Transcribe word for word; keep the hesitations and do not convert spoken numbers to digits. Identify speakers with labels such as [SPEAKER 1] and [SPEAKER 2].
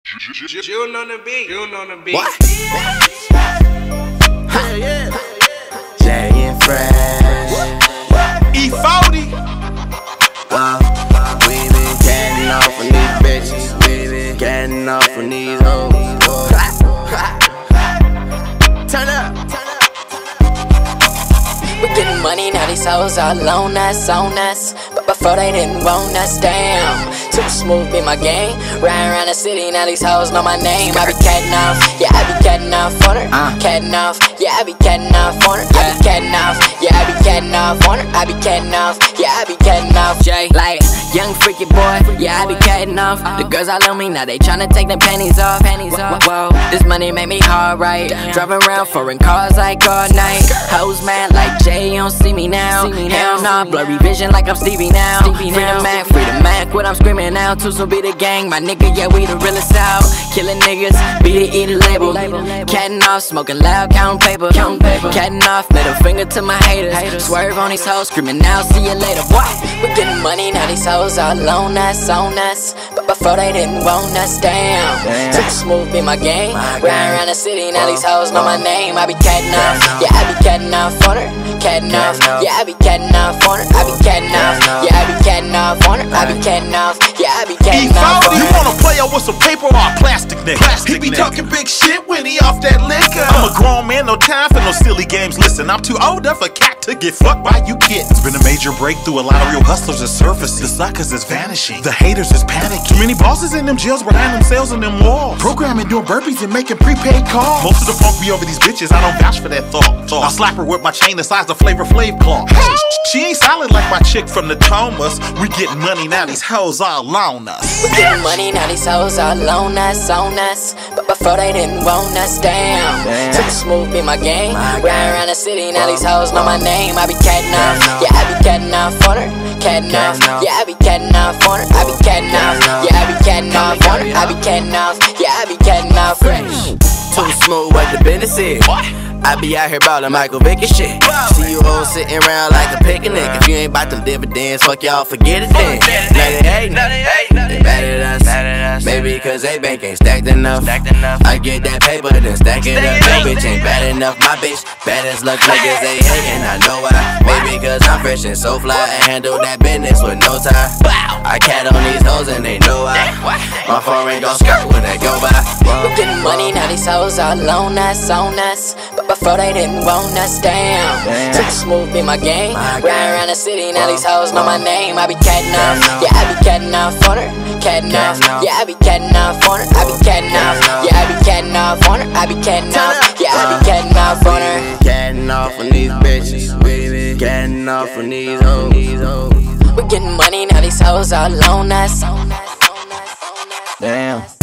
[SPEAKER 1] June on the beat. June on the beat.
[SPEAKER 2] What? Hell yeah. Jay and Fresh.
[SPEAKER 3] E forty.
[SPEAKER 2] Wow. We been catting off on these bitches. We been catting off on these hoes. Turn up.
[SPEAKER 4] We getting money, now these hoes all on us, on us. But before they didn't want us, damn. Too smooth be my game. Riding around the city, now these hoes know my name. I be catting off, yeah, I be catting off on her. Uh. Catting off, yeah, I be catting off on her. I be catting off, yeah, I be catting off on her. I be catting off, yeah, I be catting off. Jay, like, young freaky boy, yeah, I be catting off. The girls all on me, now they tryna take them panties off. Panties off. Whoa, this money make me hard, right? Driving around foreign cars like all night. Hoes mad like Jay, you don't see me now. Hell nah, blurry vision like I'm Stevie now. Free the Mac, free the Mac, what I'm screaming out. Two so be the gang, my nigga, yeah, we the realest out. Killing niggas, be the E the label. Catting off, smoking loud, counting paper. Catting off, middle finger to my haters. Swerve on these hoes, screaming now, see you later. What? We getting money, now these hoes all on us, on us. But before they didn't want us, damn. Too smooth be my game. Riding around the city, now these hoes know my name. I be catting off, yeah, I be catting off on her. Catting off, yeah, I be catting off on her. I be catting off, yeah, I be catting off on her. I be catting off, yeah, I be catting off on her.
[SPEAKER 3] You wanna play out with some paper or a plastic nigga? Plastic he be nigga. Talking big shit when he off that liquor. I'm a grown man, no time for no silly games. Listen, I'm too old for cat to get fucked by you kids. It's been a major breakthrough. A lot of real hustlers are surfacing. The suckers is vanishing. The haters is panicking. Too many bosses in them jails behind themselves in them walls. Programming, doing burpees and making prepaid calls. Most of the funk be over these bitches. I don't vouch for that thought. thought. I'll slap her with my chain the size of Flavor Flav cloth. She ain't solid like my chick from the Thomas. We getting money now, these hoes all on us.
[SPEAKER 4] We getting money now, these hoes all on us, on us. But before they didn't want us, damn. Too smooth be my game. Riding around the city, now these hoes know my name. I be catting off, yeah, I be catting off on her. Catting off, yeah, I be catting off on her. I be catting off, yeah, I be catting off on her. I be catting off, yeah, I be catting off. Fresh.
[SPEAKER 2] Too smooth what the business is. I be out here ballin' Michael Vick and shit. See you hoes sitting around like a picnic. If you ain't bout them dividends, fuck y'all, forget it then. Now they hatin', they mad at us. Maybe cause they bank ain't stacked enough. I get that paper, then stack it up. Your bitch ain't bad enough. My bitch bad as luck niggas, they hatin'. I know why. Maybe cause I'm fresh and so fly and handle that business with no time. I cat on these hoes and they know why. My phone ain't gon' skirt when they go by.
[SPEAKER 4] We getting money now, these hoes all on us, on us. But before they didn't want us, damn. Too smooth be my game. Riding around the city, now these hoes know my name. I be catting off, yeah, I be catting off on her. Catting off, yeah, I be catting off on her. I be catting off, yeah, I be catting off on her. I be catting off, yeah, I be catting off on her.
[SPEAKER 2] Catting off on these bitches, baby. Catting off on these hoes.
[SPEAKER 4] We getting money now, these hoes all on us.
[SPEAKER 2] Damn.